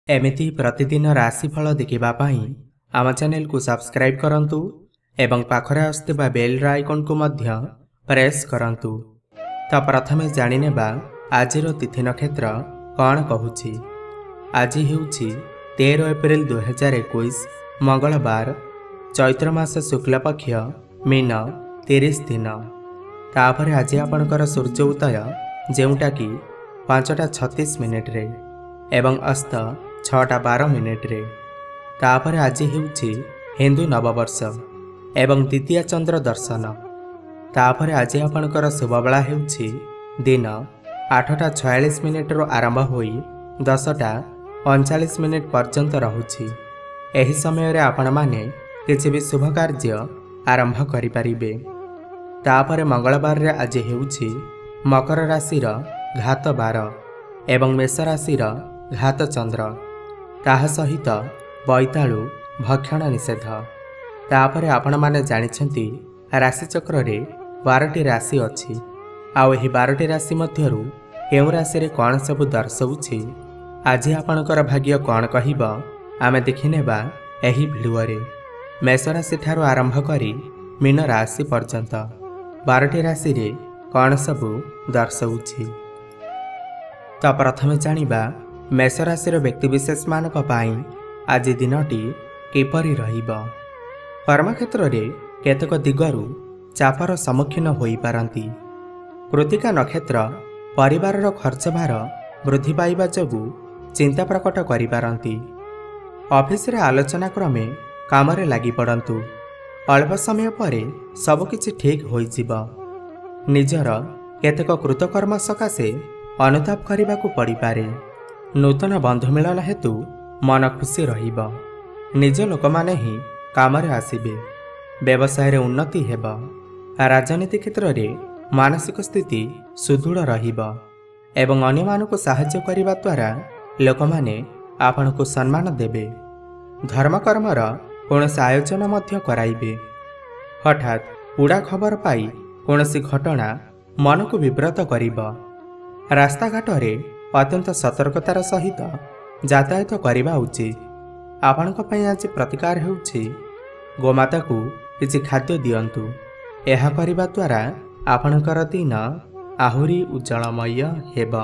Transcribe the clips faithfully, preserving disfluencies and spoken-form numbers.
एमिति प्रतिदिन राशिफल देखिबा पाई आम चैनल को सब्सक्राइब करंतु एवं पाखरे आसुथिबा बेल आइकन को मध्य प्रेस करंतु। तो प्रथमे जानिनेबा आजिर तिथि नक्षत्र कौन कहूछि। आज हेउछि तेरह एप्रिल दुई हजार इक्कीस मंगलवार, चैत्र मास शुक्ल पक्ष मीन तीस दिन। तापर आज आपणकर सूर्य उदय जेउटा कि पांचटा छत्तीस मिनिट रे एवं अस्त छटा बार मिनिट रे। तापर आज हेउछि हिंदू नववर्ष एवं द्वितीय चंद्र दर्शन। तापर आज आपणकर शुभबेला हेउछि दिन आठटा छयालीस मिनिट रो आरंभ होई दसटा पैंतालीस मिनिट पर्यंत रहुछि। एही समय रे आपण माने किछि भी शुभ कार्य आरंभ करि परिबे। तापर मंगलवार रे आज हेउछि मकर राशि रो घात बार एवं मेष राशि रो घात चंद्र, ताहा सहित बैतालु भक्षण निषेध। तापर आपण माने जानिछंती राशि चक्र रे बारटी राशि अछि। आउ एही बारटी राशि मध्यरु केउ राशि रे कोन सब दर्शाउछि, आज आपणकर भाग्य कोन कहिबा आमे देखिनेबा एही भिडियो रे। मेष राशि ठारू आरंभ करी मीन राशि पर्यंत बारटी राशि रे कोन सब दर्शाउछि। तो प्रथमे जानिबा मेष राशि रो व्यक्ति विशेष मानक पाई आज दिनटी किपरि रहिबा। कर्म क्षेत्र रे केतक दिगरु चापर सम्मुखीन होई पारंती। कृतिका नक्षत्र परिवार रो खर्च भार वृद्धि पाइबा जोगु चिंता प्रकट करि पारंती। ऑफिस रे आलोचना क्रमे काम रे लागि पड़ंतु। अल्प समय परे सब किछि ठीक होई जिबा। निजर केतक कृतकर्म सकाशे अनुताप करिबाकु पड़ी पारे। नूतन बंधु मिलन हेतु मन खुशी रहिबा। निज लोक माने ही काम रे आसीबे। व्यवसाय रे उन्नति हेबा। राजनीति क्षेत्र रे मानसिक स्थिति सुदृढ़ रहिबा एवं अन्य मानक सहाय्य करिबा द्वारा लोक माने आपण को सम्मान देबे। धर्म कर्मर कोनोसी आयोजन मध्य कराइबे। हठात उड़ा खबर पाई कोनोसी घटना मन को विव्रत करिबा। रास्ता घाट रे अत्यंत सतर्कतार सहित यातायात करिबा उचित। आपणक पई आज प्रतिकार हेउछि गोमाता को किछि खाद्य दियंतु। एहा करिबा द्वारा आपणकर दिन आहुरी उज्जवलमय हेबा।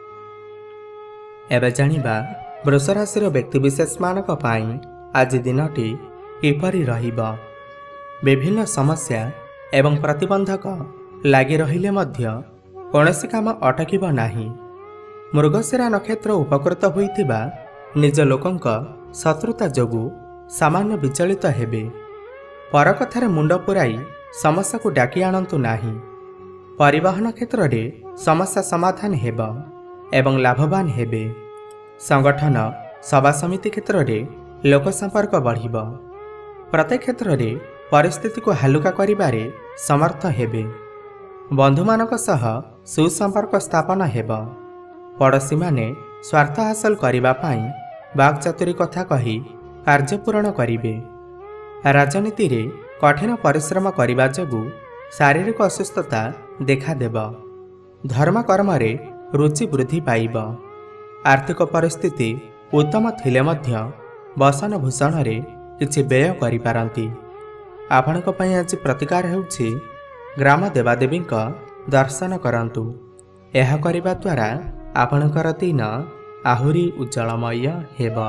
एबे जानिबा वृष राशि व्यक्ति विशेष मानक पाई आज दिनटी किपरि रहिबा। विभिन्न समस्या एवं प्रतिबंधक लागि रहिले मध्य कोनोसी काम अटकिब नाही। मृगशिरा नक्षत्र उपकृत होइथिबा निज लोकंक शत्रुता जोगु सामान्य विचलित हेबे। पर कथारे मुंड पुराई समस्या को डाकी आनंतु नाही। परिवहन क्षेत्र रे समस्या समाधान हेबा एवं लाभवान हेबे। संगठन सभा समिति क्षेत्र रे लोक संपर्क बढ़िबा। प्रत्येक क्षेत्र रे परिस्थिति को हालुका करिबारे समर्थ हेबे। बंधु मानक सह सुसंपर्क स्थापन हेबा। पड़ोसी माने स्वार्थ हासिल करिबा पाई वाक्चातुरी कथा कही कार्य पूर्ण करिबे। राजनीति रे कठिन परिश्रम करिबा जोगु शारीरिक असुस्थता देखा देबा। धर्म कर्म रे रुचि वृद्धि पाइबा। आर्थिक परिस्थिति उत्तम थिले मध्य बसन भूषण रे किछि व्यय करि पारंती। आपणक पई आज प्रतिकार हेउछि ग्राम देवादेवींक दर्शन करंतु। एहा करिबा द्वारा आपणकर दिन आहुरी उज्जवलमय हेबा।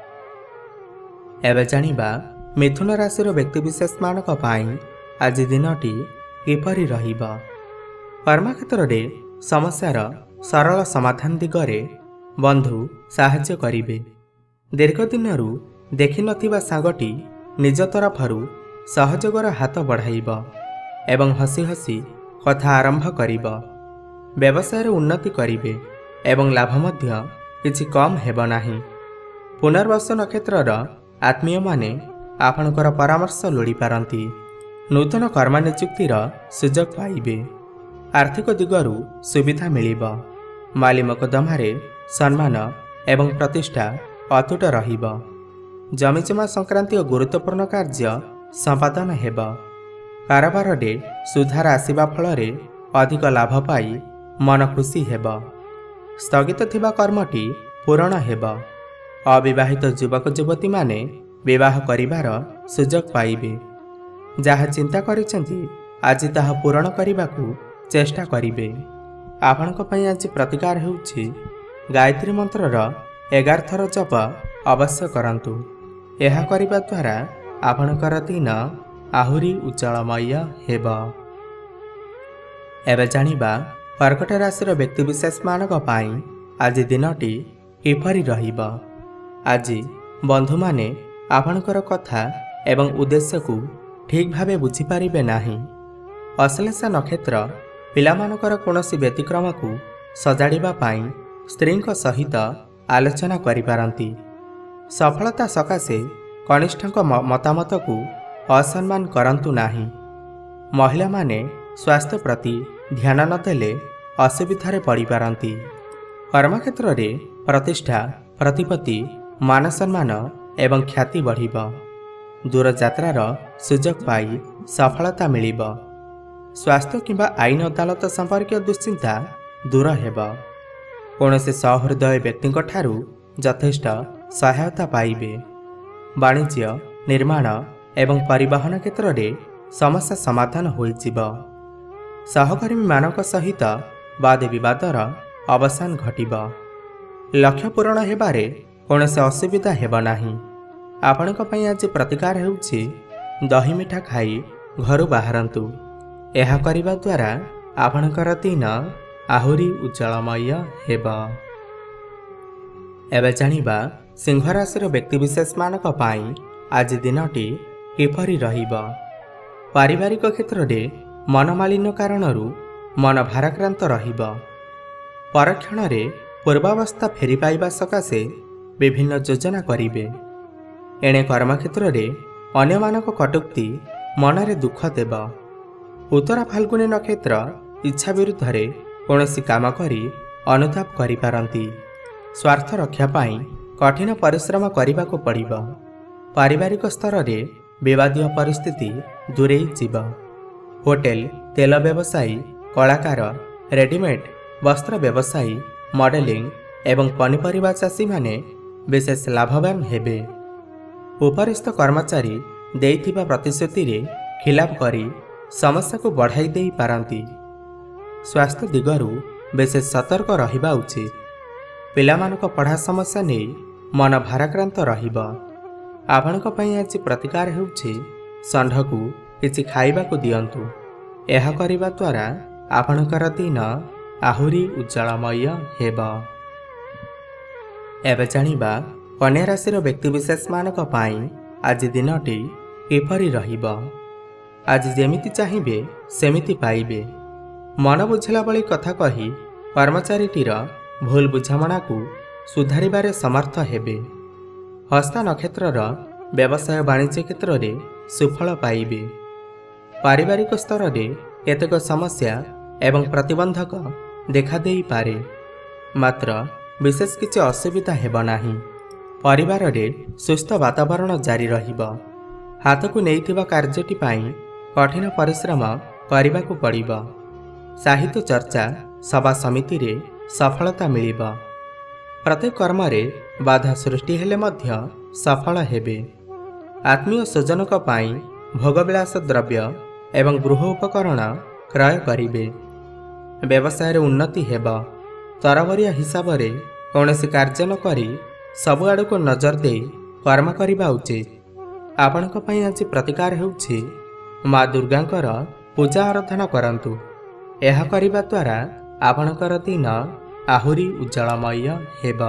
एबे जानिबा मिथुन राशि व्यक्ति विशेष मानक पाई आज दिनटी किपरि रहिबा। कर्म क्षेत्र रे समस्यार सरल समाधान दिगरे बंधु साहाय्य करिबे। दीर्घ दिनरु देखि नथिबा सांगटी निज तरफरु सहयोगर हाथ बढ़ाइबा एवं हसी हसी कथा आरंभ करिबा। व्यवसाय रे उन्नति करिबे एवं लाभ मध्य किछि कम हेबा नाही। पुनर्वसु नक्षत्रर आत्मीय माने आपणकर परामर्श लोड़ी पारंती। नूतन कर्म नियुक्तिर सुजोग पाइबे। आर्थिक दिगरु सुविधा मिलिबा। माली मकदमारे सम्मान एवं प्रतिष्ठा अतुट रहिबा। जमीजमा संक्रांति गुरुत्वपूर्ण कार्य संपादन हेबा। कारोबार रे सुधार आसिबा फलरे अधिक लाभ पाई मन खुशी हेबा। स्थगित थिबा कर्मटी पूर्ण हेबा। अविवाहित युवक युवती माने विवाह करिबार सुजोग पाइबे। जहा चिंता करिसेंती आज ताहा पूरण करने चेष्टा करिबे। आपणक पई आज प्रतिकार हेउछि गायत्री मंत्रर एगार थर जप अवश्य करंतु। यह करिबा द्वारा आपणकर दिन आहुरी उज्जवलमय हेब। एबे जानिबा कर्कट राशि व्यक्तिविशेष मानक पई आज दिनटी किपरि रहिब। आज बंधु माने आपणकर कथा एवं उद्देश्य को ठीक भावे बुझी पारिबे नाही। अश्लेषा नक्षत्र पिलामानकर कौनसी व्यतिक्रम को सजाड़िबा पाई स्त्री सहित आलोचना करिपारंती। सफलता सकाशे कनिष्ठक मतामत को असम्मान करंतु नाही। महिला माने स्वास्थ्य प्रति ध्यान नदेले असुविधारे पड़ी पारंती। कर्मक्षेत्र में प्रतिष्ठा प्रतिपत्ति मान सम्मान एवं ख्याति बढ़िब। दूर यात्रार सुजोग पाई सफलता मिलिब। स्वास्थ्य किंबा आईन अदालत संपर्क दुश्चिंता दूर हेब। कौनसी सहृदय व्यक्ति ठारू यथेष्ट सहायता पाइबे। वाणिज्य निर्माण एवं परिवहन क्षेत्र में समस्या समाधान होइजिब। सहकर्मी मानक सहित वाद विवादर अवसान घटिब। लक्ष्य पूरण हेबारे कौनसी असुविधा हेब नाही। आपणक पई आज प्रतिकार हेउछि दही मिठा खाई घर बाहरंतु। यह करिबा द्वारा आपणकर दिन आहुरी उज्जवलमय हेब। एबे जानिबा सिंह राशि व्यक्तिविशेष मानक पई आज दिनटी किपरि रहिब। पारिवारिक क्षेत्र में मनमालिन्य कारणरू मन भाराक्रांत रहिब। परक्षण रे पूर्वावस्था फेरी पाइबा सकाशे विभिन्न योजना करिबे। एणे कर्मक्षेत्र में अन्य मानक कटुक्ति मनरे दुख देब। उत्तरा फाल्गुनी नक्षत्र इच्छा विरुद्ध रे कौनसी काम करी अनुताप करि पारंती। स्वार्थ रक्षा पाई कठिन परिश्रम करने को पड़िब। पारिवारिक स्तर रे विवादीय परिस्थिति दूरे जीव। होटेल तेल व्यवसायी कलाकार रेडीमेड वस्त्र व्यवसायी मॉडलिंग एवं पनीपरिबा चाषी माने विशेष लाभवान हेबे। उपरिस्थ कर्मचारी देइथिबा प्रतिश्रुति रे खिलाफ करी समस्या को बढ़ाई दे पारंती। स्वास्थ्य दिगरु विशेष सतर्क रहिबा उचित। पिलामानक पढ़ा समस्या नहीं मन भाराक्रांत रहिब। आपणक पई आज प्रतिकार हेउछि षंढ को किछि खाइबाकु दियंतु। यह करिबा द्वारा आपणकर दिन आहुरी उज्जवलमय हेब। एबे जानिबा कन्या राशि व्यक्तिविशेष मानक पई आज दिनटी किपरि रहिब। आज जेमिति चाहिए सेमिति पाइबे। मन बुझला बळी कथा कही कर्मचारीटीर भूल बुझामणा को सुधारिबारे समर्थ हेबे। हस्ता नक्षत्रर व्यवसाय वाणिज्य क्षेत्र में सुफल पाइबे। पारिवारिक स्तर में केतेक समस्या एवं प्रतिबंधक देखा देई पारे, मात्र विशेष किसी असुविधा हेब नाही। परिवार रे सुस्थ वातावरण जारी रहिब। हाथ को नैथिबा कार्यटी पाई कठिन परिश्रम करने को पड़िब। साहित्य चर्चा सभा समिति रे सफलता मिलिब। प्रत्येक कर्म रे बाधा सृष्टि हेले मध्य सफल हेबे। आत्मीय स्वजनक पाई भोगविलास द्रव्य एवं गृह उपकरण क्रय करिबे। व्यवसाय रे उन्नति हेब। तरबरिया हिसाब रे कौनसी कार्य न करी सबु आड़ को नजर दे कर्म करिबा उचित। आपणक पई आज प्रतिकार हेउछि माँ दुर्गांकर पूजा आराधना करंतु। यह करिबा द्वारा आपणकर दिन आहुरी उज्जवलमय हेब।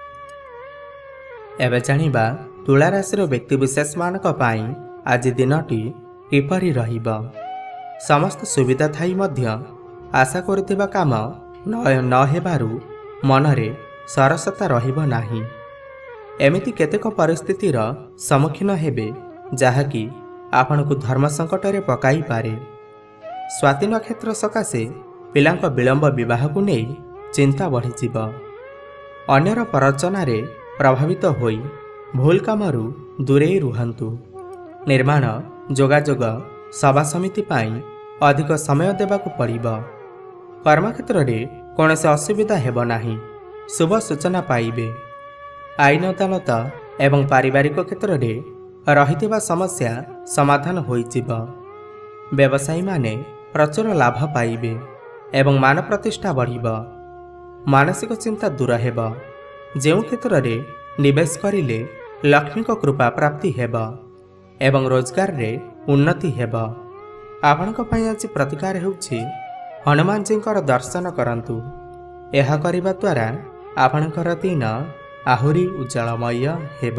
एबे जानिबा तुला राशि व्यक्तिविशेष मानक पई आज दिनटी किपरि रहिब। समस्त सुविधा थाई मध्य आशा करुथिबा काम न हेबारु मनरे सरसता रहिब नाही। एमिति केतेक परिस्थितिर सम्मुखीन हेबे जहाँकि आपण को धर्म संकट रे पकाई पारे। स्वाति नक्षत्र सकाशे पिलांक विलंब विवाह को नहीं चिंता बढ़ीजिब। अन्यर परचना रे प्रभावित होई भूल कामरू दूरे रुहंतु। निर्माण जोगाजोग सभा समिति पाई अधिक समय देबाकु पड़िब। कर्मक्षेत्र रे कौनसी असुविधा हेब नाही। शुभ सूचना पाइबे। आईन अदालत एवं पारिवारिक क्षेत्र में रहिथिबा समस्या समाधान होइजिब। व्यवसायी माने प्रचुर लाभ पाइबे एवं मान प्रतिष्ठा बढ़िब। मानसिक चिंता दूर हेब। जो क्षेत्र में निवेश करिले लक्ष्मी को कृपा प्राप्ति हेब एवं रोजगार रे उन्नति हेब। आपणक पई आज प्रतिकार हेउछि हनुमान जी दर्शन करंतु। यह करिबा द्वारा आपणकर दिन आहुरी उज्जवलमय हेब।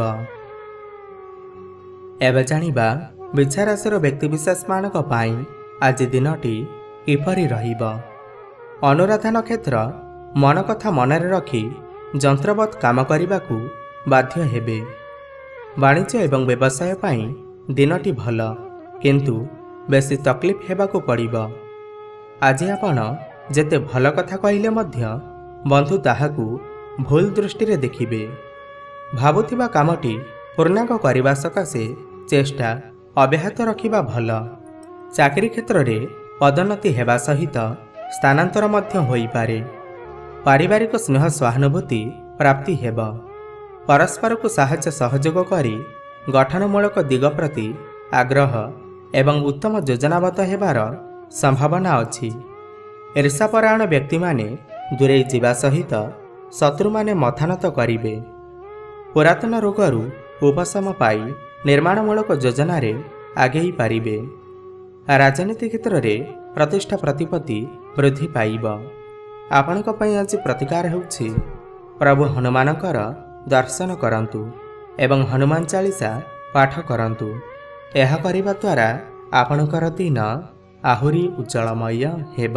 एबे जानिबा बिछा राशिर व्यक्तिविशेष मानक पई आज दिनटी किपरि रहिब। अनुराधा नक्षत्र मन कथा मनरे रखी जंत्रवत काम करने बाध्य हेबे। वाणिज्य एवं व्यवसाय पई दिनटी भल किंतु बेसी तकलीफ हेबाकु पड़िब। आज आपण जेते भल कथा कहिले मध्य बंधु ताहाकु भूल दृष्टि रे देखिबे। भाबुथिबा कामटी पूर्णांग करने सकाशे चेष्टा अब्याहत रखिबा भल। चाकरी क्षेत्र में पदोन्नति हेबा सहित स्थानांतर मध्य होई पारे। पारिवारिक स्नेह सहानुभूति प्राप्ति हेब। परस्पर को साहाय्य सहयोग करी गठनमूलक दिग प्रति आग्रह एवं उत्तम योजनाबद्ध हेबार संभावना अछि। ईर्षापरायण व्यक्ति माने दूरे जीवा सहित शत्रु माने मथानत करिवे। पुरातन रोगरु उपशम पाई निर्माणमूलक योजना रे आगेई पारिबे। राजनीति क्षेत्र में प्रतिष्ठा प्रतिपत्ति वृद्धि पाइब। आपणक पई आज प्रतिकार हेउछि प्रभु हनुमानकर दर्शन करंतु एवं हनुमान चालीसा पाठ करंतु। यह करिबा द्वारा आपणकर दिन आहुरी उज्जवलमय हेब।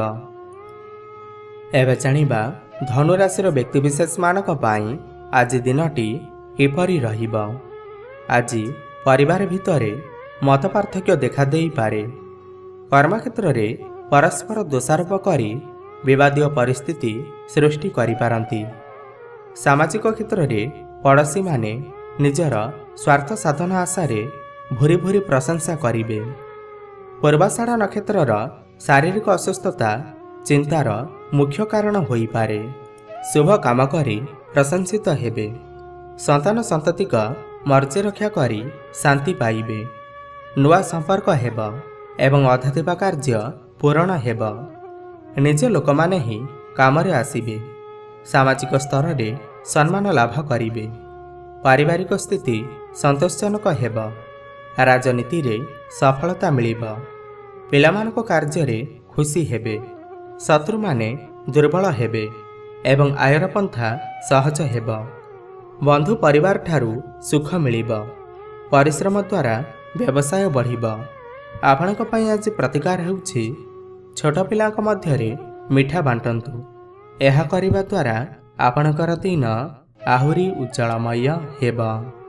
एबे जानिबा धनुराशिर व्यक्तिविशेष मानक पई आज दिनटी किपरि रहिब। आज परिवार भितरे मत पार्थक्य देखा देई पारे। कर्मक्षेत्र में परस्पर दोषारोप करी विवादीय परिस्थिति सृष्टि करि पारंती। सामाजिक क्षेत्र में पड़ोशी माने निजर स्वार्थ साधन आशारे भूरी भूरी प्रशंसा करिवे। पूर्वाषाढ़ नक्षत्रर शारीरिक असुस्थता चिंतार मुख्य कारण होई पारे। शुभ काम करी प्रशंसित हेबे। संतान संततिक मर्जी रक्षा करी शांति पाइबे। नुआ संपर्क हेब एवं अधाଥିବା कार्य पूरण हेब। निज लोक माने ही काम रे आसीबे। सामाजिक स्तर रे सम्मान लाभ करिवे। पारिवारिक स्थिति संतोषजनक हेब। राजनीति रे सफलता मिलिब। पिलामानक कार्य रे खुशी हेबे। शत्रु माने दुर्बल हेबे एवं आयर पंथा सहज हेब। बंधु परिवार ठारू सुख मिलिब। परिश्रम द्वारा व्यवसाय बढ़िब। आपणक पई आज प्रतिकार हेउछि छोट पिलांक मध्यरे मिठा बांटंतु। यह करिबा द्वारा आपणकर दिन आहुरी उज्जवलमय हेब।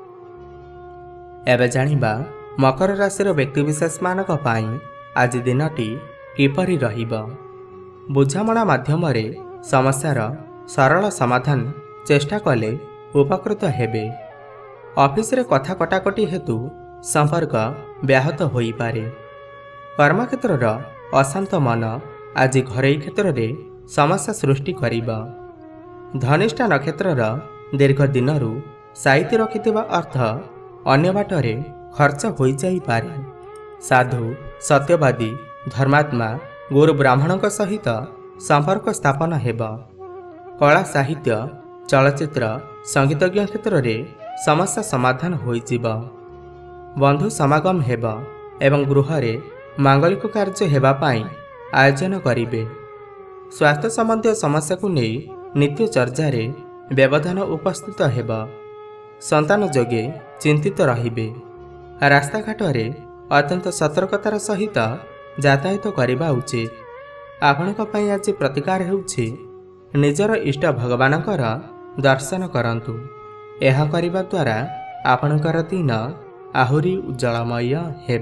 एबे जानिबा मकर राशिर व्यक्तिविशेष मानक पई आज दिनटी किपरि रहिब। बुझामणा माध्यम रे समस्यार सरल समाधान चेष्टा कले उपकृत हेबे। ऑफिस रे कथा कटाकटी हेतु संपर्क व्याहत होई पारे। कर्मक्षेत्रर अशांत मन आज घरेई क्षेत्र में समस्या सृष्टि करिबा। धनिष्ठा नक्षत्रर दीर्घ दिनरु साइति रखिथिबा अर्थ अन्य बाटरे खर्च होई जाई पारे। साधु सत्यवादी धर्मात्मा गुरु ब्राह्मणक सहित संपर्क स्थापन हेब। कला साहित्य चलचित्र संगीतज्ञ क्षेत्र में समस्या समाधान होइजिब। बंधु समागम हेब एवं गृह रे मांगलिक कार्य हेबा पाई आयोजन करिवे। स्वास्थ्य संबंधी समस्या को नहीं नित्य चर्चा रे व्यवधान उपस्थित हेब। संतान जोगे चिंतित रहिबे। रास्ता घाट रे अत्यंत सतर्कतार सहित यातायात करने उचित। आपणक पई आज प्रतिकार हेउछि निजर इष्ट भगवानकर दर्शन करंतु। यह करिबा द्वारा आपणकर दिन आहुरी उज्जवलमय हेब।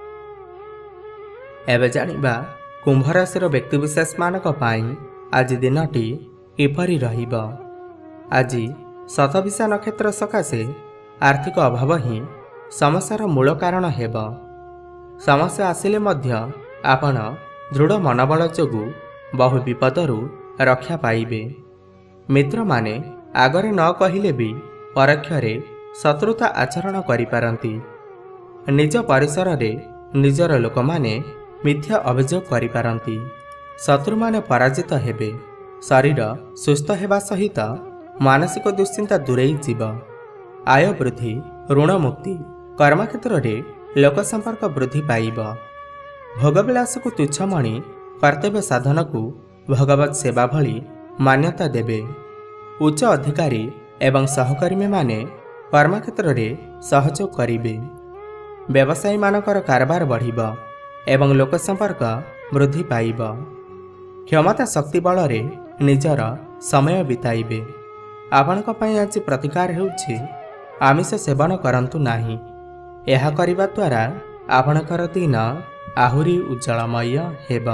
एबे जानिबा कुंभ राशिर व्यक्तिविशेष मानक पई आज दिनटी किपरि रहिब। आज शतभिषा नक्षत्र सकाशे आर्थिक अभाव ही समस्यार मूल कारण हेब। समस्या आसिले मध्य आपण दृढ़ मनोबल जोगु बहु विपदरु रक्षा पाइबे। मित्र माने आगरे न कहिले भी ପରୋକ୍ଷରେ ଶତ୍ରୁତା ଆଚରଣ କରିପାରନ୍ତି। ନିଜ ପରିସରରେ ନିଜର ଲୋକମାନେ ମିଥ୍ୟା ଅଭିଯୋଗ କରିପାରନ୍ତି। ଶତ୍ରୁମାନେ ପରାଜିତ ହେବେ। ଶରୀର ସୁସ୍ଥ ହେବା ସହିତ ମାନସିକ ଦୁଶ୍ଚିନ୍ତା ଦୂରେଇ ଯିବ। ଆୟ ବୃଦ୍ଧି, ଋଣ ମୁକ୍ତି, କର୍ମକ୍ଷେତ୍ରରେ ଲୋକ ସମ୍ପର୍କ ବୃଦ୍ଧି ପାଇବ। ଭୋଗବିଳାସକୁ ତୁଚ୍ଛ ମଣି କର୍ତ୍ତବ୍ୟ ସାଧନକୁ ଭଗବତ ସେବା ଭଳି ମାନ୍ୟତା ଦେବେ। ଉଚ୍ଚ ଅଧିକାରୀ ଏବଂ ସହକର୍ମୀମାନେ କର୍ମକ୍ଷେତ୍ରରେ ସହଯୋଗ କରିବେ। ବ୍ୟବସାୟୀମାନଙ୍କର କାରବାର ବଢ଼ିବ ଏବଂ ଲୋକ ସମ୍ପର୍କ ବୃଦ୍ଧି ପାଇବ। କ୍ଷମତା ଶକ୍ତି ବଳରେ ନିଜର ସମୟ ବିତାଇବେ। ଆପଣଙ୍କ ପାଇଁ ଆଜି ପ୍ରତିକାର ହେଉଛି ଆମିଷ ସେବନ କରନ୍ତୁ ନାହିଁ। ଏହା କରିବା ଦ୍ୱାରା ଆପଣଙ୍କର ଦିନ ଆହୁରି ଉଜ୍ଜଳମୟ ହେବ।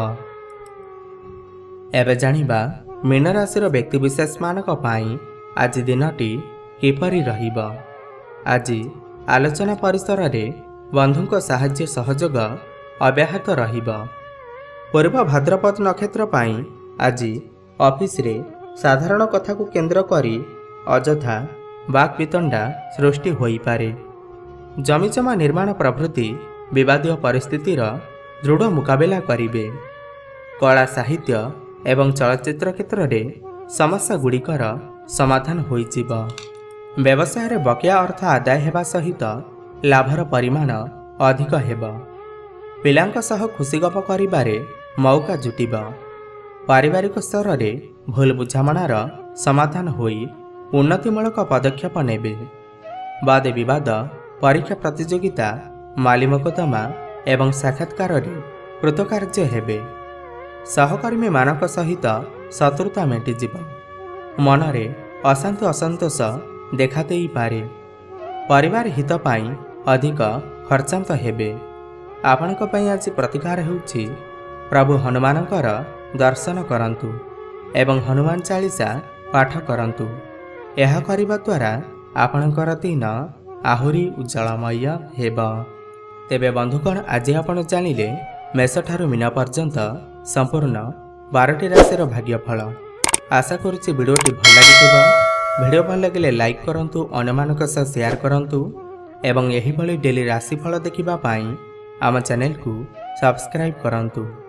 ଏବେ ଜାଣିବା ମୀନ ରାଶିର ବ୍ୟକ୍ତିବିଶେଷମାନଙ୍କ ପାଇଁ ଆଜି ଦିନଟି କିପରି ରହିବ। ଆଜି ଆଲୋଚନା ପରିସରରେ ବନ୍ଧୁଙ୍କ ସାହାଯ୍ୟ ସହଯୋଗ ଅବ୍ୟାହତ ରହିବ। ପୂର୍ବ ଭାଦ୍ରପଦ ନକ୍ଷତ୍ର ପାଇଁ ଆଜି ଅଫିସରେ ସାଧାରଣ କଥାକୁ କେନ୍ଦ୍ର କରି ଅଯଥା ବାକ୍ବିତଣ୍ଡା ସୃଷ୍ଟି ହୋଇପାରେ। ଜମିଜମା ନିର୍ମାଣ ପ୍ରଭୃତି ବିବାଦୀୟ ପରିସ୍ଥିତିର ଦୃଢ଼ ମୁକାବିଲା କରିବେ। କଳା ସାହିତ୍ୟ ଏବଂ ଚଳଚ୍ଚିତ୍ର କ୍ଷେତ୍ରରେ ସମସ୍ୟାଗୁଡ଼ିକର ସମାଧାନ ହୋଇଯିବ। ବ୍ୟବସାୟରେ ବକେୟା ଅର୍ଥ ଆଦାୟ ହେବା ସହିତ ଲାଭର ପରିମାଣ ଅଧିକ ହେବ। ପିଲାଙ୍କ ସହ ଖୁସିଗପ କରିବାରେ ମଉକା ଜୁଟିବ। ପାରିବାରିକ ସ୍ତରରେ ଭୁଲ ବୁଝାମଣାର ସମାଧାନ ହୋଇ ଉନ୍ନତିମୂଳକ ପଦକ୍ଷେପ ନେବେ। ବାଦ ବିବାଦ, ପରୀକ୍ଷା ପ୍ରତିଯୋଗିତା, ମାଲି ମକଦ୍ଦମା ଏବଂ ସାକ୍ଷାତକାରରେ କୃତକାର୍ଯ୍ୟ ହେବେ। ସହକର୍ମୀମାନଙ୍କ ସହିତ ଶତ୍ରୁତା ମେଣ୍ଟିଯିବ। ମନରେ ଅଶାନ୍ତି ଅସନ୍ତୋଷ ଦେଖାଦେଇପାରେ। ପରିବାର ହିତ ପାଇଁ ଅଧିକ ଖର୍ଚ୍ଚାନ୍ତ ହେବେ। ଆପଣଙ୍କ ପାଇଁ ଆଜି ପ୍ରତିକାର ହେଉଛି ପ୍ରଭୁ ହନୁମାନଙ୍କର ଦର୍ଶନ କରନ୍ତୁ ଏବଂ ହନୁମାନ ଚାଳିଶା ପାଠ କରନ୍ତୁ। ଏହା କରିବା ଦ୍ୱାରା ଆପଣଙ୍କର ଦିନ ଆହୁରି ଉଜ୍ଜଳମୟ ହେବ। ତେବେ ବନ୍ଧୁଗଣ, ଆଜି ଆପଣ ଜାଣିଲେ ମେଷଠାରୁ ମୀନ ପର୍ଯ୍ୟନ୍ତ ସମ୍ପୂର୍ଣ୍ଣ ବାରଟି ରାଶିର ଭାଗ୍ୟଫଳ। ଆଶା କରୁଛି ଭିଡ଼ିଓଟି ଭଲ ଲାଗିଥିବ। ଭିଡ଼ିଓ ଭଲ ଲାଗିଲେ ଲାଇକ୍ କରନ୍ତୁ, ଅନ୍ୟମାନଙ୍କ ସହ ସେୟାର କରନ୍ତୁ ଏବଂ ଏହିଭଳି ଡେଲି ରାଶିଫଳ ଦେଖିବା ପାଇଁ ଆମ ଚ୍ୟାନେଲକୁ ସବସ୍କ୍ରାଇବ୍ କରନ୍ତୁ।